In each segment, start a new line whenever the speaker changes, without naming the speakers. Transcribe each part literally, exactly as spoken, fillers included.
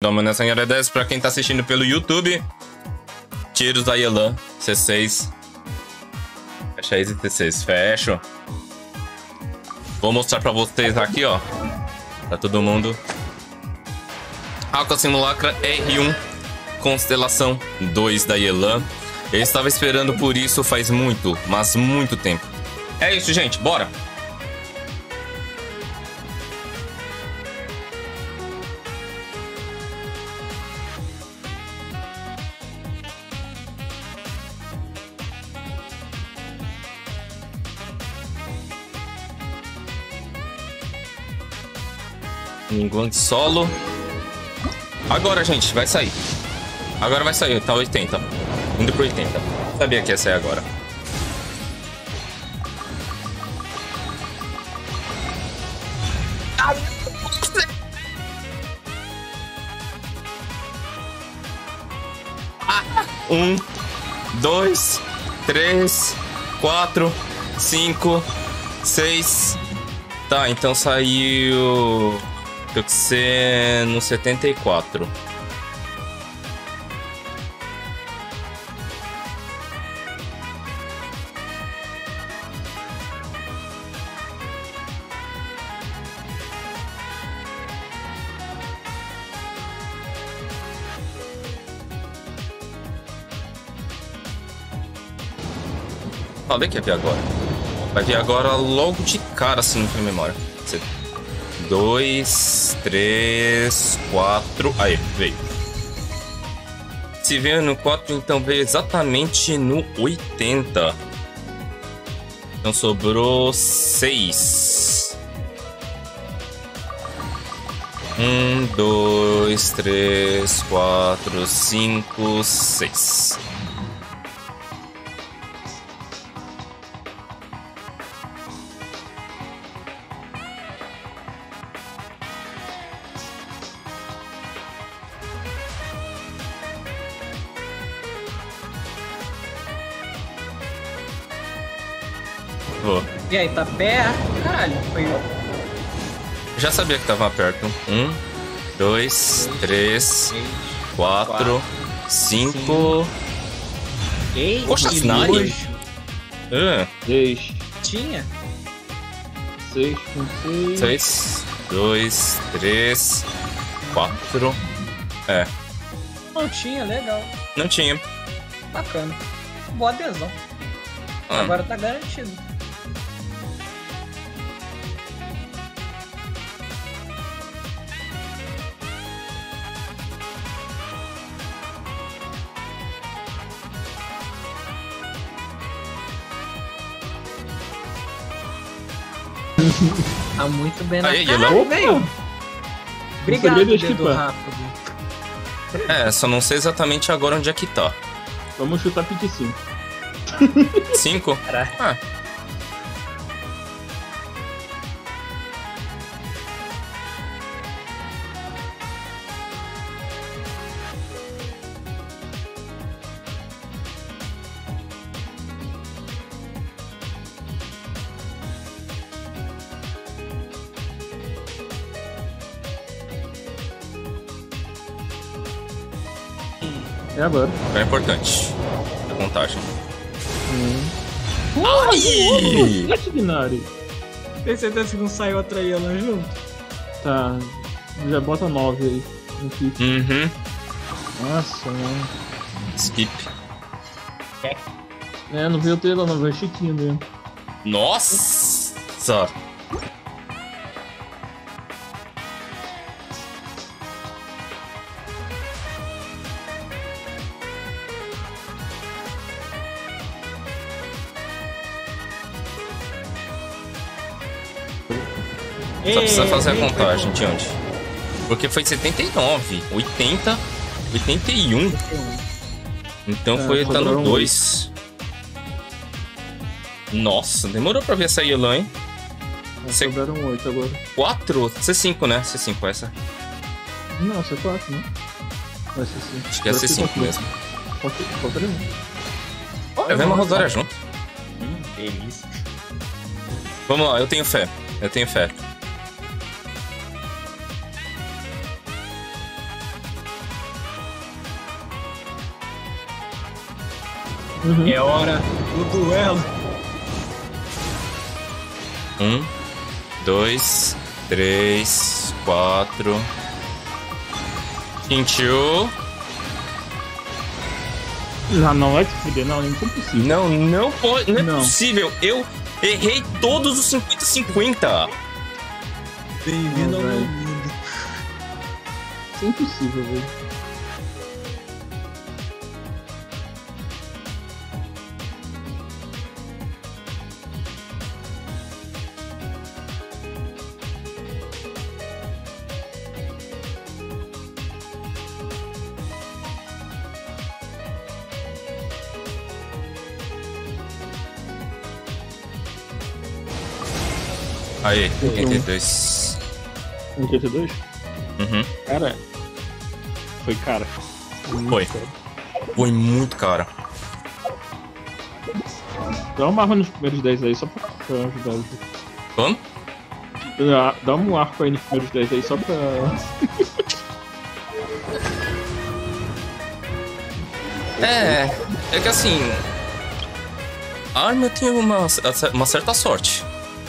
Toma nessa área dez pra quem tá assistindo pelo YouTube. Tiros da Yelan, C seis. Fecha aí, C seis, fecha. Vou mostrar pra vocês aqui, ó. Pra todo mundo. Alca Simulacra R um, Constelação dois da Yelan. Eu estava esperando por isso faz muito, mas muito tempo. É isso, gente, bora! Enquanto solo. Agora, gente, vai sair. Agora vai sair, tá oitenta. Indo pro oitenta. Sabia que ia sair agora. Um, dois, três, quatro, cinco, seis. Tá, então saiu. Tem que ser no setenta e quatro. Falei que ia vir agora. Vai vir agora logo de cara, assim, na memória. Dois, três, quatro. Aí, veio. Se veio no quatro, então veio exatamente no oitenta. Então sobrou seis. Um, dois, três, quatro, cinco, seis.
E aí, tá perto? Caralho, foi.
Já sabia que tava perto. Um, dois, três, quatro, cinco.
Ei,
poxa, Snai! Ah.
Seis.
Tinha?
Seis com seis.
Seis, dois, três, quatro. É.
Não tinha, legal.
Não tinha.
Bacana. Boa adesão.
Ah.
Agora tá garantido. Tá muito bem na
Aí,
cara,
Yelan.
velho. Obrigado,
sabia
dedo
esquipar.
rápido.
É, só não sei exatamente agora onde é que tá.
Vamos chutar pique cinco.
Cinco?
Caralho.
Ah.
É agora.
É importante. A contagem.
Hum.
Ai!
Sete Gnari.
Tem certeza que não sai outra Yelan junto?
Tá. Já bota nove aí. No kit.
Uhum.
Nossa, mano.
Skip.
É, não veio o Taylor, não veio o Chiquinho mesmo.
Nossa! Só precisa fazer a contagem de onde? Porque foi setenta e nove, oitenta, oitenta e um. Então
É,
foi, tá no
sobraram
dois. Nossa, demorou pra ver essa Yelan, hein?
C... Sobraram oito agora.
quatro? C cinco, né? C cinco essa.
Não, C quatro, né? Vai ser cinco.
Acho que é C cinco mesmo.
Falta um.
É, vem uma Rosária junto.
Hum, delícia.
Vamos lá, eu tenho fé. Eu tenho fé.
Uhum. É hora do duelo.
Um, dois, três, quatro. Sentiu?
Já não vai se fuder, não, não é impossível.
Não, não pode. Não é
Não.
possível. Eu errei todos os cinquenta cinquenta.
Bem-vindo ao
Não,
meu
velho.
mundo.
Isso é impossível, velho.
Aí, oitenta e dois.
oitenta e dois?
Uhum.
Cara, foi cara.
Foi. Foi muito cara.
Dá uma arma nos primeiros dez aí, só pra, pra ajudar. o jogo.
Vamos?
Dá, dá um arco aí nos primeiros dez aí, só pra...
É, é que assim. A arma tem uma, uma certa sorte.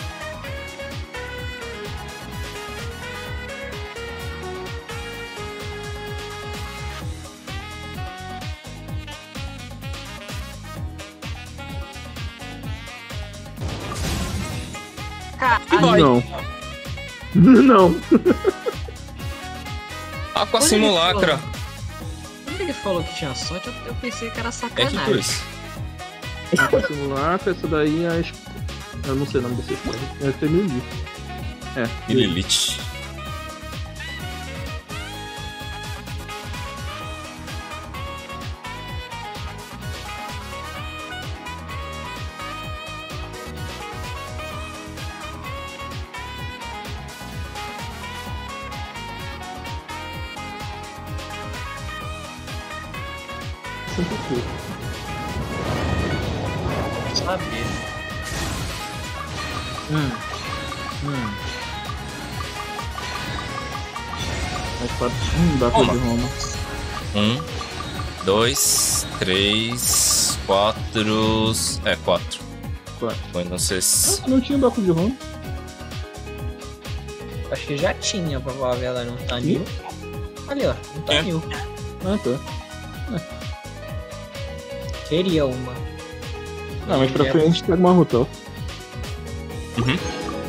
E vai.
Não. Não.
Aqua
Onde ele
Simulacra.
Quando ele falou que tinha sorte, eu, eu pensei que era
É
sacanagem.
que isso.
Aqua Simulacra, essa daí é a... es- Eu não sei o nome dessa história. Deve ter Lili. É.
Lilith.
Sempre foi.
Saber. Hum. Hum.
Mais quatro. Hum, dá pra
Toma.
de Roma.
Um, dois, três, quatro. É, quatro.
Quatro.
Foi, não sei se.
Ah, não tinha Baku de Roma.
Acho que já tinha, pra falar a verdade, não tá
Sim.
mil. Ali, ó, não tá
É.
mil.
Ah, tá.
Teria uma.
Não, mas pra
É.
frente pega uma Rotel.
Uhum.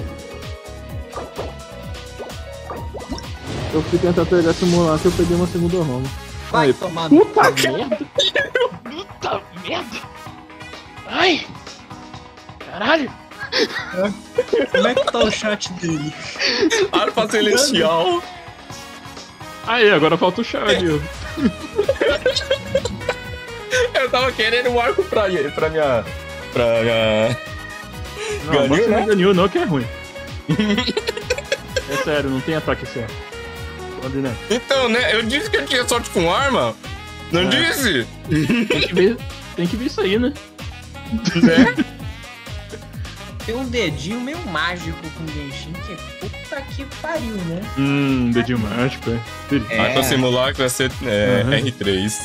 Eu fui tentar pegar Simulacra, eu peguei uma segunda Roma.
Vai
Aí,
tomar
puta
no-
merda! Puta merda! Ai! Caralho!
Como é que tá o chat dele?
Arpa Celestial.
Aí, agora falta o Charlie.
Eu tava querendo um arco pra, pra minha. Pra minha.
Não,
Ganil,
bota
né?
no Ganil não, que é ruim. É sério, não tem ataque certo. Pode, né?
Então, né? Eu disse que eu tinha sorte com arma. Não
É.
disse?
Tem que ver, tem que ver isso aí, né?
Né?
Tem um dedinho meio mágico com o Genshin, que puta que pariu, né?
Hum, dedinho mágico, é.
É.
Arpa Simulacra é, C- é
Uhum.
R três.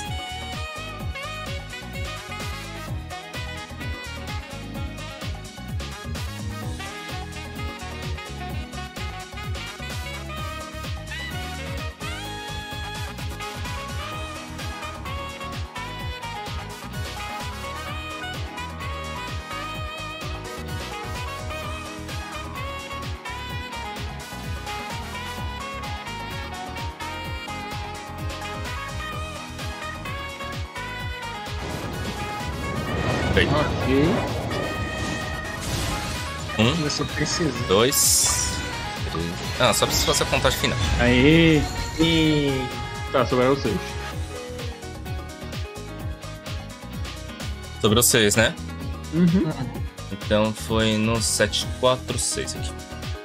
Bem,
Ok.
um,
Você precisa.
dois, três. Ah, só precisa fazer a contagem final.
Aê!
E.
Tá, sobraram seis.
Sobrou seis, né?
Uhum.
Então foi no sete quatro seis aqui.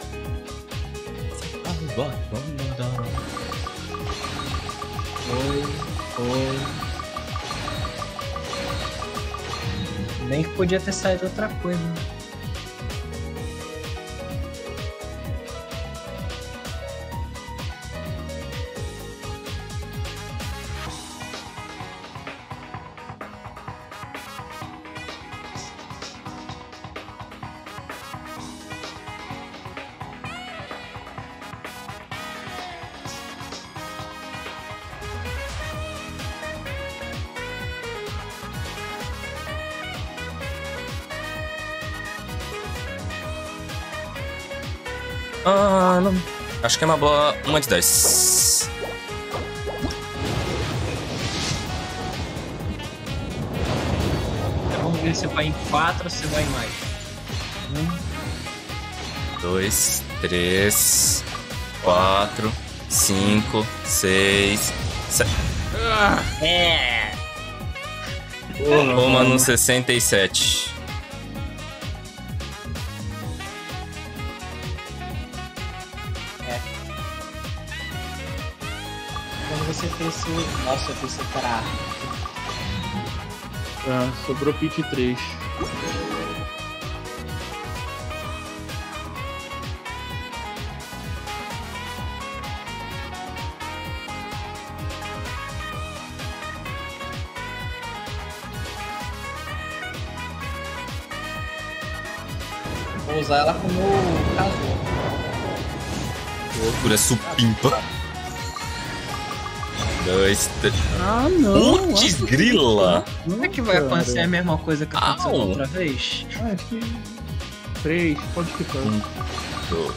Foi, foi. Nem que podia ter saído outra coisa. né?
Ah, não. Acho que é uma boa. Uma de dez.
Vamos ver se vai em quatro ou se vai em mais. Um.
Dois, três, quatro, cinco, seis, sete. Ah,
É!
uma no sessenta e sete.
É. Quando você fez o. Nossa, eu pensei que era.
Ah, sobrou Pit três.
Vou usar ela como casou.
Loucura supimpa. Dois, três.
Ah, não.
Putz, grila!
Será que vai acontecer a mesma coisa que aconteceu
Au.
outra vez?
Ah, acho que. três, pode ficar.
Hum. Dois.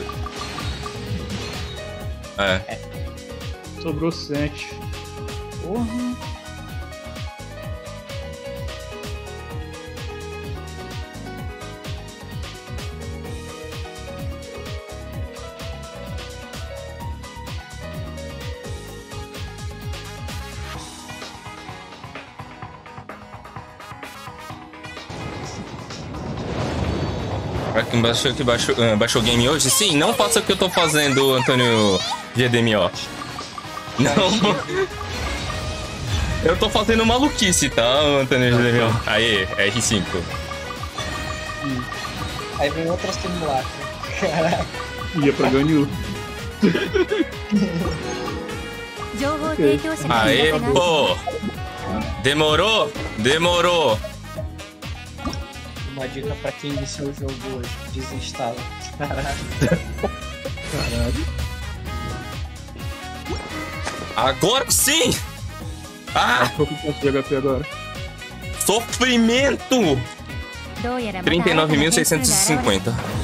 É.
Sobrou sete. Porra.
Pra quem baixou, que baixou, uh, baixou o game hoje, sim, não faça o que eu tô fazendo, Antônio G D M O. Não. Eu tô fazendo maluquice, tá, Antônio G D M O? Aê, R cinco.
Aí vem outra simulacro. Caraca.
Ia pra Ganyu.
Aê, pô! Demorou? Demorou!
Uma dica pra quem iniciou o jogo hoje: desinstala.
Caralho.
Agora sim! Ah!
Qual que eu posso de H P agora?
Sofrimento! trinta e nove mil seiscentos e cinquenta.